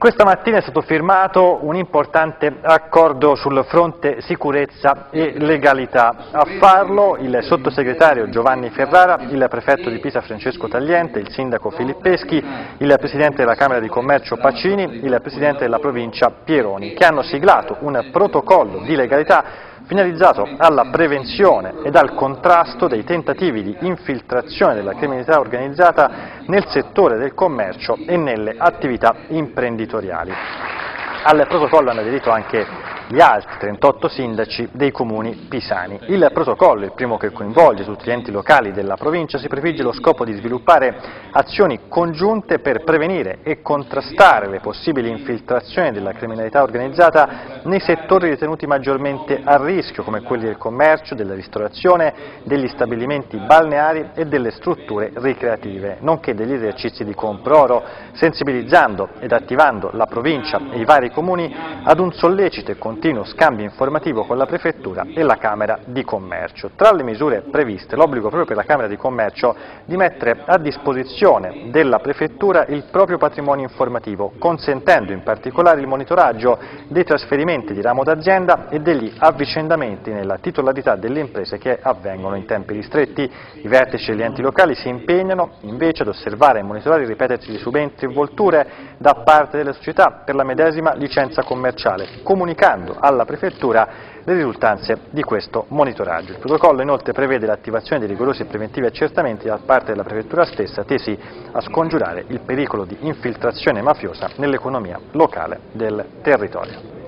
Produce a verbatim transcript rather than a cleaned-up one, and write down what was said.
Questa mattina è stato firmato un importante accordo sul fronte sicurezza e legalità. A farlo il sottosegretario Giovanni Ferrara, il prefetto di Pisa Francesco Tagliente, il sindaco Filippeschi, il presidente della Camera di Commercio Pacini, il presidente della provincia Pieroni, che hanno siglato un protocollo di legalità finalizzato alla prevenzione ed al contrasto dei tentativi di infiltrazione della criminalità organizzata nel settore del commercio e nelle attività imprenditoriali. Al protocollo hanno aderito anche gli altri trentotto sindaci dei comuni pisani. Il protocollo, il primo che coinvolge tutti gli enti locali della provincia, si prefigge lo scopo di sviluppare azioni congiunte per prevenire e contrastare le possibili infiltrazioni della criminalità organizzata nei settori ritenuti maggiormente a rischio, come quelli del commercio, della ristorazione, degli stabilimenti balneari e delle strutture ricreative, nonché degli esercizi di compro-oro, sensibilizzando ed attivando la provincia e i vari comuni ad un sollecito e continuo scambio informativo con la Prefettura e la Camera di Commercio. Tra le misure previste l'obbligo proprio per la Camera di Commercio di mettere a disposizione della Prefettura il proprio patrimonio informativo, consentendo in particolare il monitoraggio dei trasferimenti di ramo d'azienda e degli avvicendamenti nella titolarità delle imprese che avvengono in tempi ristretti. I vertici degli enti locali si impegnano invece ad osservare e monitorare il ripetersi di subentri e volture da parte delle società per la medesima licenza commerciale, comunicando alla Prefettura le risultanze di questo monitoraggio. Il protocollo inoltre prevede l'attivazione di rigorosi e preventivi accertamenti da parte della Prefettura stessa, tesi a scongiurare il pericolo di infiltrazione mafiosa nell'economia locale del territorio.